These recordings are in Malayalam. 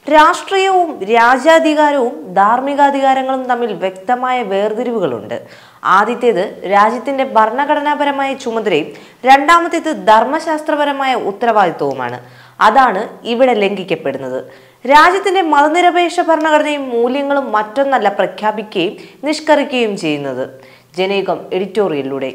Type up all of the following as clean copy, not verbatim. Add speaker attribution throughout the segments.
Speaker 1: രാഷ്ട്രീയവും രാജ്യാധികാരവും ധാർമ്മികാധികാരങ്ങളും തമ്മിൽ വ്യക്തമായ വേർതിരിവുകളുണ്ട്. ആദ്യത്തേത് രാജ്യത്തിന്റെ ഭരണഘടനാപരമായ ചുമതലയും രണ്ടാമത്തേത് ധർമ്മശാസ്ത്രപരമായ ഉത്തരവാദിത്വവുമാണ്. അതാണ് ഇവിടെ ലംഘിക്കപ്പെടുന്നത്. രാജ്യത്തിന്റെ മതനിരപേക്ഷ ഭരണഘടനയും മൂല്യങ്ങളും മറ്റൊന്നല്ല പ്രഖ്യാപിക്കുകയും നിഷ്കർഷിക്കുകയും ചെയ്യുന്നത്. ജനയുഗം എഡിറ്റോറിയലിലൂടെ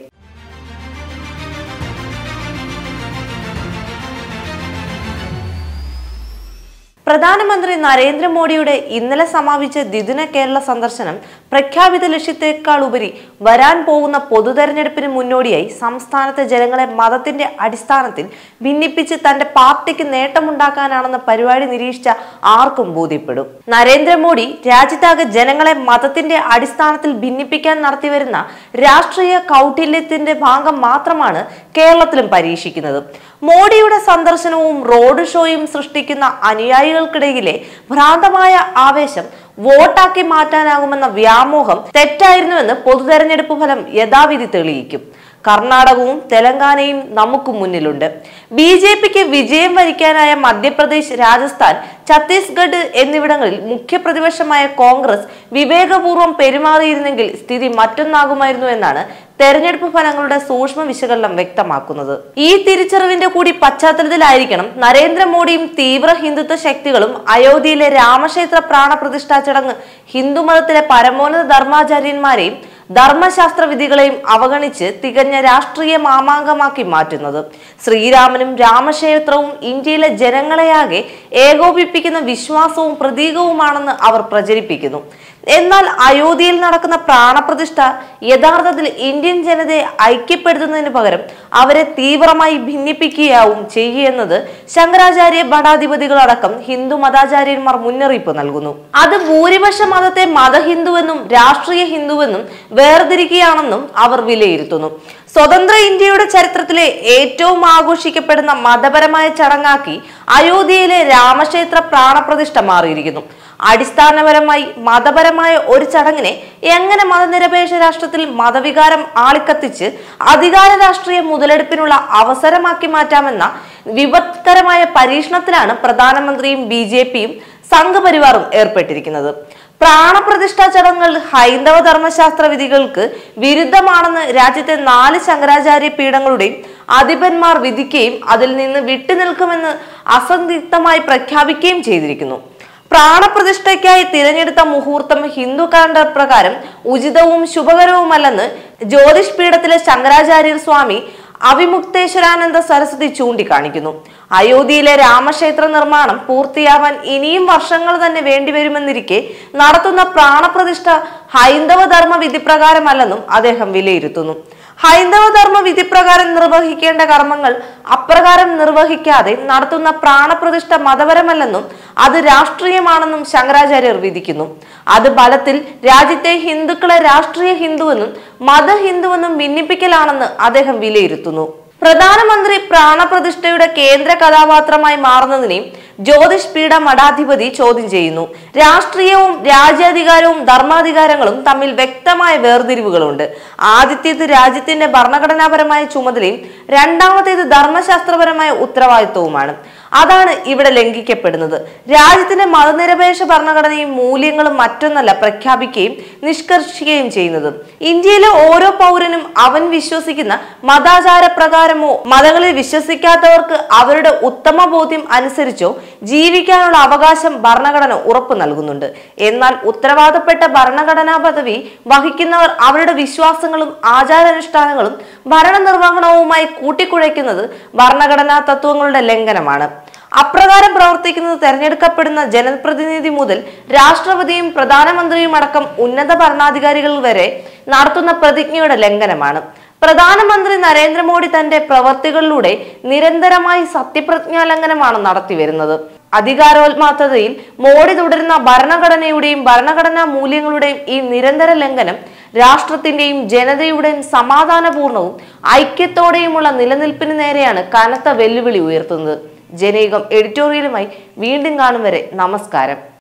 Speaker 1: പ്രധാനമന്ത്രി നരേന്ദ്രമോദിയുടെ ഇന്നലെ സമാപിച്ച ദ്വിദിന കേരള സന്ദർശനം പ്രഖ്യാപിത ലക്ഷ്യത്തെക്കാൾ ഉപരി വരാൻ പോകുന്ന പൊതുതെരഞ്ഞെടുപ്പിന് മുന്നോടിയായി സംസ്ഥാനത്തെ ജനങ്ങളെ മതത്തിന്റെ അടിസ്ഥാനത്തിൽ ഭിന്നിപ്പിച്ച് തന്റെ പാർട്ടിക്ക് നേട്ടമുണ്ടാക്കാനാണെന്ന പരിപാടി നിരീക്ഷിച്ച ആർക്കും ബോധ്യപ്പെടും. നരേന്ദ്രമോദി രാജ്യത്താകെ ജനങ്ങളെ മതത്തിന്റെ അടിസ്ഥാനത്തിൽ ഭിന്നിപ്പിക്കാൻ നടത്തിവരുന്ന രാഷ്ട്രീയ കൗട്ടില്യത്തിന്റെ ഭാഗം മാത്രമാണ് കേരളത്തിലും പരീക്ഷിക്കുന്നത്. മോഡിയുടെ സന്ദർശനവും റോഡ് ഷോയും സൃഷ്ടിക്കുന്ന അനുയായികൾക്കിടയിലെ ഭ്രാന്തമായ ആവേശം വോട്ടാക്കി മാറ്റാനാകുമെന്ന വ്യാമോഹം തെറ്റായിരുന്നുവെന്ന് പൊതുതെരഞ്ഞെടുപ്പ് ഫലം യഥാവിധി തെളിയിക്കും. കർണാടകവും തെലങ്കാനയും നമുക്ക് മുന്നിലുണ്ട്. BJPക്ക് വിജയം വരിക്കാനായ മധ്യപ്രദേശ്, രാജസ്ഥാൻ, ഛത്തീസ്ഗഡ് എന്നിവിടങ്ങളിൽ മുഖ്യ പ്രതിപക്ഷമായ കോൺഗ്രസ് വിവേകപൂർവ്വം പെരുമാറിയിരുന്നെങ്കിൽ സ്ഥിതി മറ്റൊന്നാകുമായിരുന്നു എന്നാണ് തെരഞ്ഞെടുപ്പ് ഫലങ്ങളുടെ സൂക്ഷ്മ വിശകലനം വ്യക്തമാക്കുന്നത്. ഈ തിരിച്ചറിവിന്റെ കൂടി പശ്ചാത്തലത്തിലായിരിക്കണം നരേന്ദ്രമോദിയും തീവ്ര ഹിന്ദുത്വ ശക്തികളും അയോധ്യയിലെ രാമക്ഷേത്ര പ്രാണപ്രതിഷ്ഠാ ചടങ്ങ് ഹിന്ദുമതത്തിലെ പരമോന്നത ധർമാചാര്യന്മാരെയും ധർമ്മശാസ്ത്ര വിധികളെയും അവഗണിച്ച് തികഞ്ഞ രാഷ്ട്രീയ മാമാങ്കമാക്കി മാറ്റുന്നത്. ശ്രീരാമനും രാമക്ഷേത്രവും ഇന്ത്യയിലെ ജനങ്ങളെയാകെ ഏകോപിപ്പിക്കുന്ന വിശ്വാസവും പ്രതീകവുമാണെന്ന് അവർ പ്രചരിപ്പിക്കുന്നു. എന്നാൽ അയോധ്യയിൽ നടക്കുന്ന പ്രാണപ്രതിഷ്ഠ യഥാർത്ഥത്തിൽ ഇന്ത്യൻ ജനതയെ ഐക്യപ്പെടുത്തുന്നതിന് പകരം അവരെ തീവ്രമായി ഭിന്നിപ്പിക്കുകയാവും ചെയ്യുന്നത് ശങ്കരാചാര്യ ഭടാധിപതികളടക്കം ഹിന്ദു മതാചാര്യന്മാർ മുന്നറിയിപ്പ് നൽകുന്നു. അത് ഭൂരിപക്ഷ മതത്തെ മതഹിന്ദുവെന്നും രാഷ്ട്രീയ ഹിന്ദുവെന്നും വേർതിരിക്കുകയാണെന്നും അവർ വിലയിരുത്തുന്നു. സ്വതന്ത്ര ഇന്ത്യയുടെ ചരിത്രത്തിലെ ഏറ്റവും ആഘോഷിക്കപ്പെടുന്ന മതപരമായ ചടങ്ങാക്കി അയോധ്യയിലെ രാമക്ഷേത്ര പ്രാണപ്രതിഷ്ഠ മാറിയിരിക്കുന്നു. അടിസ്ഥാനപരമായി മതപരമായ ഒരു ചടങ്ങിനെ എങ്ങനെ മതനിരപേക്ഷ രാഷ്ട്രത്തിൽ മതവികാരം ആളിക്കത്തിച്ച് അധികാര രാഷ്ട്രീയ മുതലെടുപ്പിനുള്ള അവസരമാക്കി മാറ്റാമെന്ന വിപത്കരമായ പരീക്ഷണത്തിലാണ് പ്രധാനമന്ത്രിയും BJPയും സംഘപരിവാറും ഏർപ്പെട്ടിരിക്കുന്നത്. പ്രാണപ്രതിഷ്ഠാ ചടങ്ങുകൾ ഹൈന്ദവ ധർമ്മശാസ്ത്ര വിധികൾക്ക് വിരുദ്ധമാണെന്ന് രാജ്യത്തെ 4 ശങ്കരാചാര്യ പീഠങ്ങളുടെയും അധിപന്മാർ വിധിക്കുകയും അതിൽ നിന്ന് വിട്ടുനിൽക്കുമെന്ന് അസന്ദിഗ്ധമായി പ്രഖ്യാപിക്കുകയും ചെയ്തിരിക്കുന്നു. പ്രാണപ്രതിഷ്ഠയ്ക്കായി തിരഞ്ഞെടുത്ത മുഹൂർത്തം ഹിന്ദു കലണ്ടർ പ്രകാരം ഉചിതവും ശുഭകരവുമല്ലെന്ന് ജ്യോതിഷ് പീഠത്തിലെ ശങ്കരാചാര്യർ സ്വാമി അവിമുക്തേശ്വരാനന്ദ സരസ്വതി ചൂണ്ടിക്കാണിക്കുന്നു. അയോധ്യയിലെ രാമക്ഷേത്ര നിർമ്മാണം പൂർത്തിയാവാൻ ഇനിയും വർഷങ്ങൾ തന്നെ വേണ്ടിവരുമെന്നിരിക്കെ നടത്തുന്ന പ്രാണപ്രതിഷ്ഠ ഹൈന്ദവ ധർമ്മ വിധിപ്രകാരമല്ലെന്നും അദ്ദേഹം വിലയിരുത്തുന്നു. ഹൈന്ദവ ധർമ്മ വിധിപ്രകാരം നിർവഹിക്കേണ്ട കർമ്മങ്ങൾ അപ്രകാരം നിർവഹിക്കാതെ നടത്തുന്ന പ്രാണപ്രതിഷ്ഠ മതപരമല്ലെന്നും അത് രാഷ്ട്രീയമാണെന്നും ശങ്കരാചാര്യർ വിധിക്കുന്നു. അത് ഫലത്തിൽ രാജ്യത്തെ ഹിന്ദുക്കളെ രാഷ്ട്രീയ ഹിന്ദുവെന്നും മതഹിന്ദുവെന്നും ഭിന്നിപ്പിക്കലാണെന്ന് അദ്ദേഹം വിലയിരുത്തുന്നു. പ്രധാനമന്ത്രി പ്രാണപ്രതിഷ്ഠയുടെ കേന്ദ്ര കഥാപാത്രമായി മാറുന്നതിനെയും ജ്യോതിഷ് പീഠ മഠാധിപതി ചോദ്യം ചെയ്യുന്നു. രാഷ്ട്രീയവും രാജ്യാധികാരവും ധർമാധികാരങ്ങളും തമ്മിൽ വ്യക്തമായ വേർതിരിവുകളുണ്ട്. ആദ്യത്തേത് രാജ്യത്തിന്റെ ഭരണഘടനാപരമായ ചുമതലയും രണ്ടാമത്തേത് ധർമ്മശാസ്ത്രപരമായ ഉത്തരവാദിത്വവുമാണ്. അതാണ് ഇവിടെ ലംഘിക്കപ്പെടുന്നത്. രാജ്യത്തിന്റെ മതനിരപേക്ഷ ഭരണഘടനയും മൂല്യങ്ങളും മറ്റൊന്നല്ല പ്രഖ്യാപിക്കുകയും നിഷ്കർഷിക്കുകയും ചെയ്യുന്നത്. ഇന്ത്യയിലെ ഓരോ പൗരനും അവൻ വിശ്വസിക്കുന്ന മതാചാര പ്രകാരമോ മതങ്ങളിൽ വിശ്വസിക്കാത്തവർക്ക് അവരുടെ ഉത്തമ ബോധ്യം അനുസരിച്ചോ ജീവിക്കാനുള്ള അവകാശം ഭരണഘടന ഉറപ്പു നൽകുന്നുണ്ട്. എന്നാൽ ഉത്തരവാദപ്പെട്ട ഭരണഘടനാ പദവി വഹിക്കുന്നവർ അവരുടെ വിശ്വാസങ്ങളും ആചാരാനുഷ്ഠാനങ്ങളും ഭരണനിർവഹണവുമായി കൂട്ടിക്കുഴയ്ക്കുന്നത് ഭരണഘടനാ തത്വങ്ങളുടെ ലംഘനമാണ്. അപ്രകാരം പ്രവർത്തിക്കുന്നത് തെരഞ്ഞെടുക്കപ്പെടുന്ന ജനപ്രതിനിധി മുതൽ രാഷ്ട്രപതിയും പ്രധാനമന്ത്രിയും അടക്കം ഉന്നത ഭരണാധികാരികൾ വരെ നടത്തുന്ന പ്രതിജ്ഞയുടെ ലംഘനമാണ്. പ്രധാനമന്ത്രി നരേന്ദ്രമോദി തന്റെ പ്രവർത്തികളിലൂടെ നിരന്തരമായി സത്യപ്രതിജ്ഞാ ലംഘനമാണ് നടത്തിവരുന്നത്. അധികാരോന്മാത്തതയിൽ മോഡി തുടരുന്ന ഭരണഘടനയുടെയും ഭരണഘടനാ മൂല്യങ്ങളുടെയും ഈ നിരന്തര ലംഘനം രാഷ്ട്രത്തിന്റെയും ജനതയുടെയും സമാധാനപൂർണവും ഐക്യത്തോടെയുമുള്ള നിലനിൽപ്പിന് നേരെയാണ് കനത്ത വെല്ലുവിളി ഉയർത്തുന്നത്. ജനയുഗം എഡിറ്റോറിയലുമായി വീണ്ടും കാണും വരെ നമസ്കാരം.